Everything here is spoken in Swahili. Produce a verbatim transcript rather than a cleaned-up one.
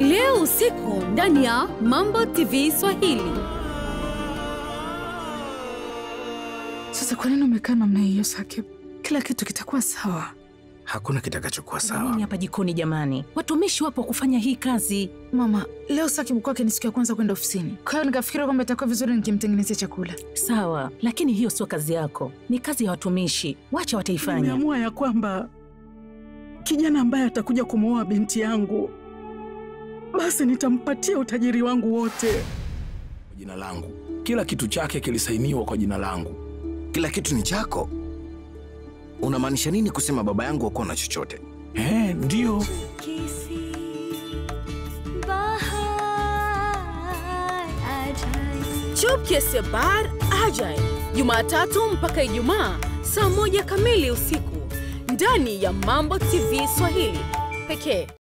Leo usiku ndani ya Mambo T V Swahili. Sasa kwa nini umekaa namna hiyo Sakib? Kila kitu kitakuwa sawa. Hakuna kitakachokuwa sawa. Nini hapa jikoni jamani? Watumishi wapo kufanya hii kazi. Mama, leo Sakib kwake ni siku ya kwanza kwenda ofisini. Kwa hiyo nikafikiri kwamba itakuwa vizuri nikimtengenezea chakula. Sawa, lakini hiyo sio kazi yako. Ni kazi ya watumishi. Wacha wataifanya. Nimeamua ya kwamba kijana ambaye atakuja kumwoa binti yangu, basi nitampatia utajiri wangu wote. Kwa jina langu. Kila kitu chake kilisainiwa kwa jina langu. Kila kitu ni chako? Unamaanisha nini kusema baba yangu hakuwa na chochote? Eh, ndio. Chupke Se Bahar Ajaye, Jumatatu mpaka Ijumaa saa moja kamili usiku ndani ya Mambo T V Swahili pekee.